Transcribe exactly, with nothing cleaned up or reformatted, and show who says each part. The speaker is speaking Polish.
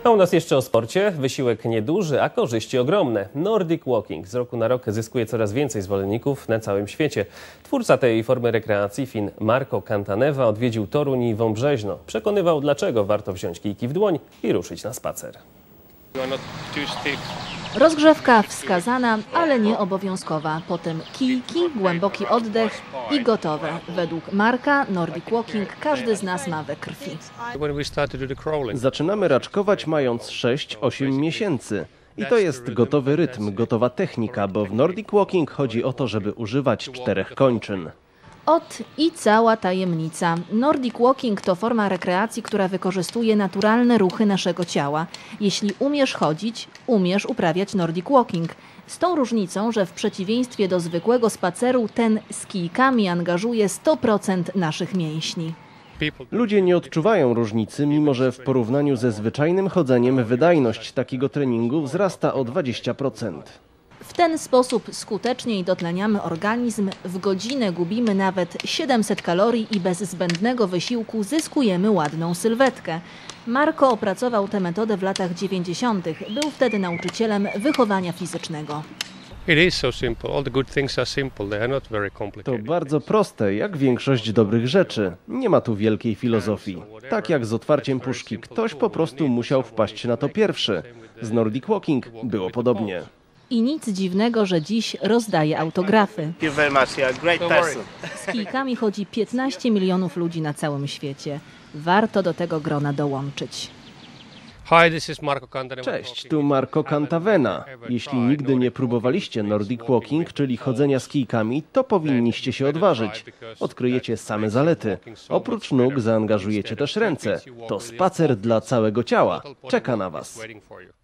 Speaker 1: A u nas jeszcze o sporcie. Wysiłek nieduży, a korzyści ogromne. Nordic Walking z roku na rok zyskuje coraz więcej zwolenników na całym świecie. Twórca tej formy rekreacji, Fin Marco Cantaneva, odwiedził Toruń i Wąbrzeźno. Przekonywał, dlaczego warto wziąć kijki w dłoń i ruszyć na spacer.
Speaker 2: Rozgrzewka wskazana, ale nie obowiązkowa. Potem kijki, głęboki oddech i gotowe. Według Marka Nordic Walking każdy z nas ma we krwi.
Speaker 3: Zaczynamy raczkować mając sześć osiem miesięcy. I to jest gotowy rytm, gotowa technika, bo w Nordic Walking chodzi o to, żeby używać czterech kończyn.
Speaker 2: Ot i cała tajemnica. Nordic Walking to forma rekreacji, która wykorzystuje naturalne ruchy naszego ciała. Jeśli umiesz chodzić, umiesz uprawiać Nordic Walking. Z tą różnicą, że w przeciwieństwie do zwykłego spaceru, ten z kijkami angażuje sto procent naszych mięśni.
Speaker 3: Ludzie nie odczuwają różnicy, mimo że w porównaniu ze zwyczajnym chodzeniem wydajność takiego treningu wzrasta o dwadzieścia procent.
Speaker 2: W ten sposób skuteczniej dotleniamy organizm, w godzinę gubimy nawet siedemset kalorii i bez zbędnego wysiłku zyskujemy ładną sylwetkę. Marco opracował tę metodę w latach dziewięćdziesiątych. Był wtedy nauczycielem wychowania fizycznego.
Speaker 3: To bardzo proste, jak większość dobrych rzeczy. Nie ma tu wielkiej filozofii. Tak jak z otwarciem puszki, ktoś po prostu musiał wpaść na to pierwszy. Z Nordic Walking było podobnie.
Speaker 2: I nic dziwnego, że dziś rozdaje autografy. Z kijkami chodzi piętnaście milionów ludzi na całym świecie. Warto do tego grona dołączyć.
Speaker 3: Cześć, tu Marco Cantavena. Jeśli nigdy nie próbowaliście Nordic Walking, czyli chodzenia z kijkami, to powinniście się odważyć. Odkryjecie same zalety. Oprócz nóg zaangażujecie też ręce. To spacer dla całego ciała. Czeka na Was.